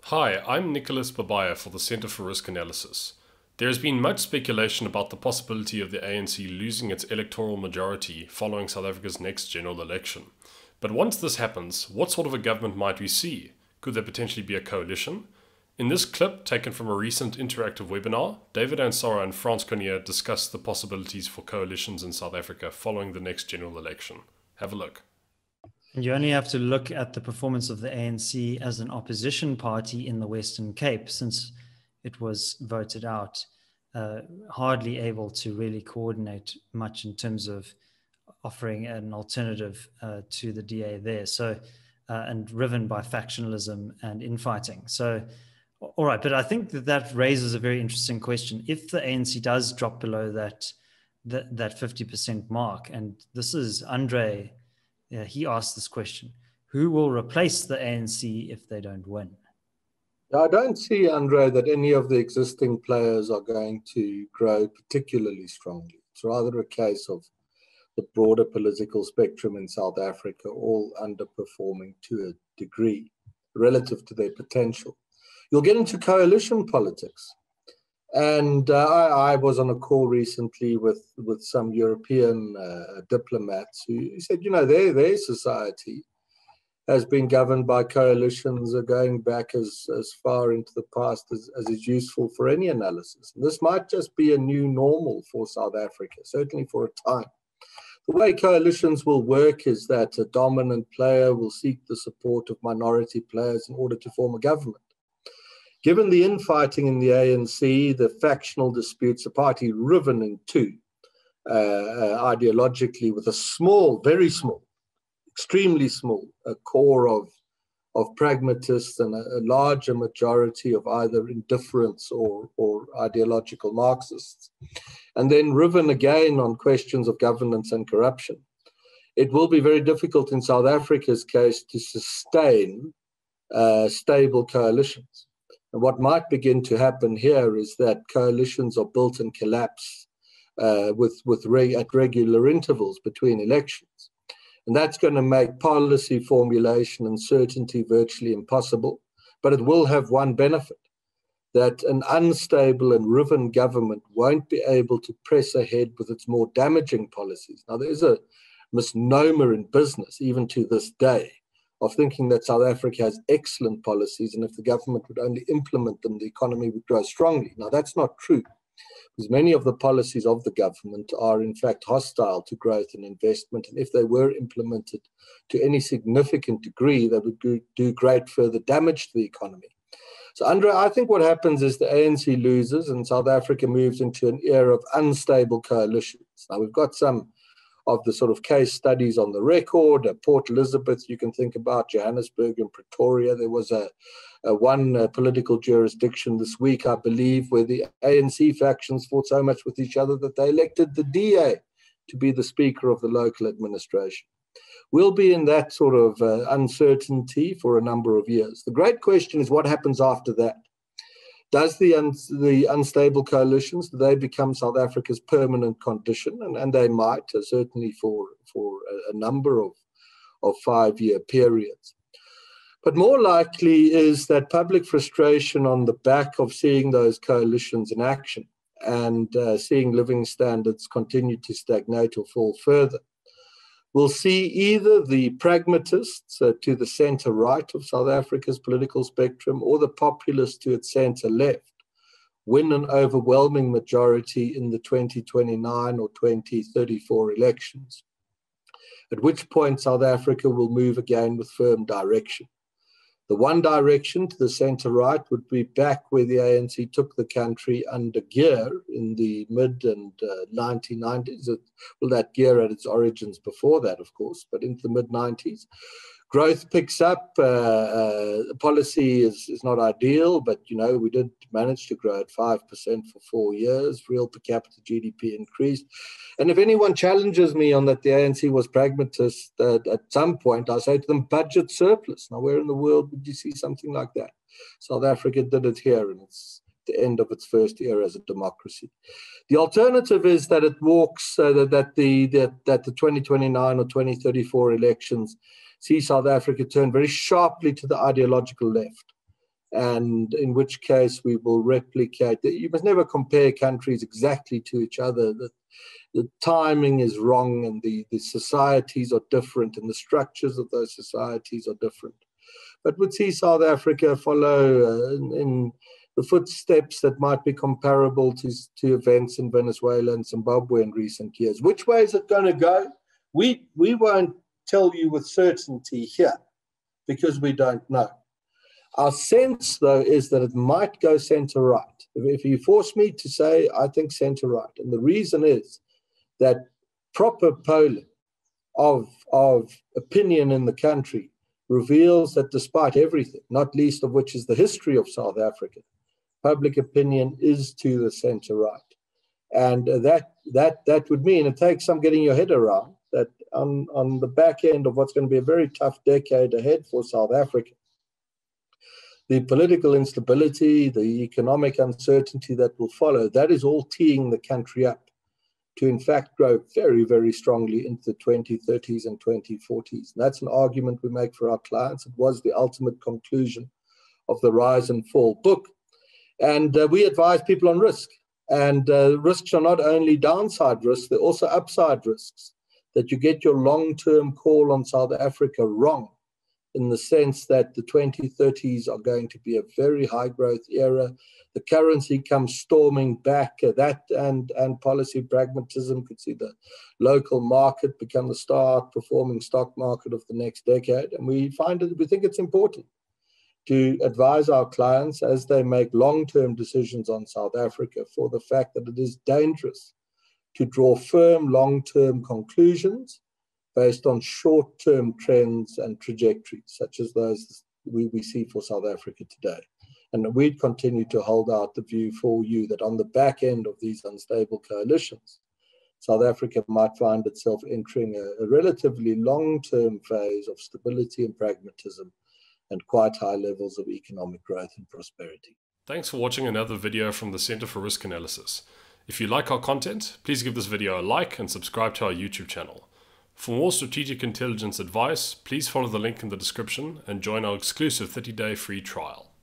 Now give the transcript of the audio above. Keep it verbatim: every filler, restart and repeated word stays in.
Hi, I'm Nicholas Babaya for the Centre for Risk Analysis. There has been much speculation about the possibility of the A N C losing its electoral majority following South Africa's next general election. But once this happens, what sort of a government might we see? Could there potentially be a coalition? In this clip, taken from a recent interactive webinar, David Ansara and Frans Cronje discussed the possibilities for coalitions in South Africa following the next general election. Have a look. You only have to look at the performance of the A N C as an opposition party in the Western Cape since it was voted out, uh, hardly able to really coordinate much in terms of offering an alternative uh, to the D A there. So, uh, and riven by factionalism and infighting. So, all right, but I think that that raises a very interesting question. If the A N C does drop below that that, that fifty percent mark, and this is Andre, uh, he asked this question, who will replace the A N C if they don't win? I don't see, Andre, that any of the existing players are going to grow particularly strongly. It's rather a case of the broader political spectrum in South Africa all underperforming to a degree relative to their potential. You'll get into coalition politics. And uh, I, I was on a call recently with, with some European uh, diplomats who said, you know, their, their society has been governed by coalitions going back as, as far into the past as, as is useful for any analysis. And this might just be a new normal for South Africa, certainly for a time. The way coalitions will work is that a dominant player will seek the support of minority players in order to form a government. Given the infighting in the A N C, the factional disputes, a party riven in two uh, uh, ideologically with a small, very small, extremely small a core of, of pragmatists and a, a larger majority of either indifference or, or ideological Marxists, and then riven again on questions of governance and corruption. It will be very difficult in South Africa's case to sustain uh, stable coalitions. And what might begin to happen here is that coalitions are built and collapse uh, with, with reg at regular intervals between elections. And that's going to make policy formulation and certainty virtually impossible. But it will have one benefit, that an unstable and riven government won't be able to press ahead with its more damaging policies. Now, there is a misnomer in business, even to this day, of thinking that South Africa has excellent policies, and if the government would only implement them, the economy would grow strongly. Now, that's not true, because many of the policies of the government are, in fact, hostile to growth and investment, and if they were implemented to any significant degree, they would do great further damage to the economy. So, Andre, I think what happens is the A N C loses, and South Africa moves into an era of unstable coalitions. Now, we've got some of the sort of case studies on the record. Uh, Port Elizabeth, you can think about Johannesburg and Pretoria. There was a, a one uh, political jurisdiction this week, I believe, where the A N C factions fought so much with each other that they elected the D A to be the speaker of the local administration. We'll be in that sort of uh, uncertainty for a number of years. The great question is what happens after that? Does the, un the unstable coalitions, do they become South Africa's permanent condition? And, and they might, uh, certainly for, for a, a number of, of five-year periods. But more likely is that public frustration on the back of seeing those coalitions in action and uh, seeing living standards continue to stagnate or fall further. We'll see either the pragmatists uh, to the centre-right of South Africa's political spectrum or the populists to its centre-left win an overwhelming majority in the twenty twenty-nine or twenty thirty-four elections, at which point South Africa will move again with firm direction. The one direction to the centre-right would be back where the A N C took the country under gear in the mid and uh, nineteen nineties. Well, that gear had its origins before that, of course, but into the mid nineties. Growth picks up. Uh, uh, policy is, is not ideal, but, you know, we did manage to grow at five percent for four years. Real per capita G D P increased. And if anyone challenges me on that the A N C was pragmatist uh, at some point, I say to them, budget surplus. Now, where in the world would you see something like that? South Africa did it here, and it's the end of its first era as a democracy. The alternative is that it walks, uh, that, that, the, that, that the twenty twenty-nine or twenty thirty-four elections see South Africa turn very sharply to the ideological left. and in which case we will replicate. You must never compare countries exactly to each other. The, the timing is wrong, and the, the societies are different, and the structures of those societies are different. But we'd see South Africa follow uh, in, in the footsteps that might be comparable to, to events in Venezuela and Zimbabwe in recent years. Which way is it going to go? We, we won't tell you with certainty here because we don't know. Our sense, though, is that it might go centre-right. If, if you force me to say, I think centre-right. And the reason is that proper polling of, of opinion in the country reveals that despite everything, not least of which is the history of South Africa, public opinion is to the centre-right. And uh, that, that, that would mean it takes some getting your head around that on, on the back end of what's going to be a very tough decade ahead for South Africa, the political instability, the economic uncertainty that will follow, that is all teeing the country up to, in fact, grow very, very strongly into the twenty thirties and twenty forties. And that's an argument we make for our clients. It was the ultimate conclusion of the Rise and Fall book. And uh, we advise people on risk. And uh, risks are not only downside risks, they're also upside risks, that you get your long-term call on South Africa wrong, in the sense that the twenty thirties are going to be a very high growth era. The currency comes storming back. Uh, that and, and policy pragmatism could see the local market become the star performing stock market of the next decade. And we find it, we think it's important to advise our clients as they make long-term decisions on South Africa for the fact that it is dangerous to draw firm long-term conclusions based on short-term trends and trajectories, such as those we, we see for South Africa today. And we'd continue to hold out the view for you that on the back end of these unstable coalitions, South Africa might find itself entering a, a relatively long-term phase of stability and pragmatism and quite high levels of economic growth and prosperity. Thanks for watching another video from the Centre for Risk Analysis. If you like our content, please give this video a like and subscribe to our YouTube channel. For more strategic intelligence advice, please follow the link in the description and join our exclusive thirty day free trial.